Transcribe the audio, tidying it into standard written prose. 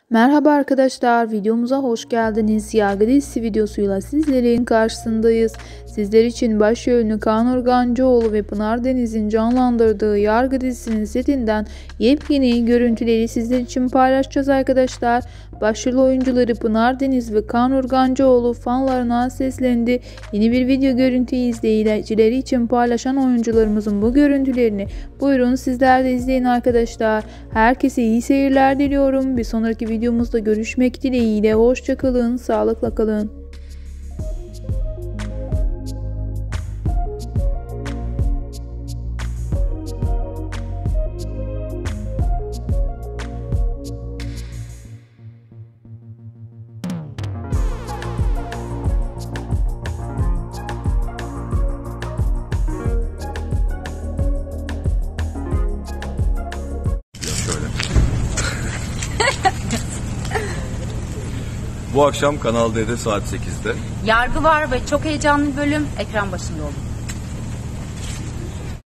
Merhaba arkadaşlar, videomuza hoş geldiniz. Yargı dizisi videosuyla sizlerin karşısındayız. Sizler için başrolünü Kaan Urgancıoğlu ve Pınar Deniz'in canlandırdığı Yargı dizisinin setinden yepyeni görüntüleri sizler için paylaşacağız arkadaşlar. Başrol oyuncuları Pınar Deniz ve Kaan Urgancıoğlu fanlarına seslendi. Yeni bir video görüntüyü izleyicileri için paylaşan oyuncularımızın bu görüntülerini buyurun sizler de izleyin arkadaşlar. Herkese iyi seyirler diliyorum. Bir sonraki videomuzda görüşmek dileğiyle. Hoşça kalın, sağlıkla kalın. Şöyle. Bu akşam Kanal D'de saat 8'de. Yargı var ve çok heyecanlı bir bölüm ekran başında olun.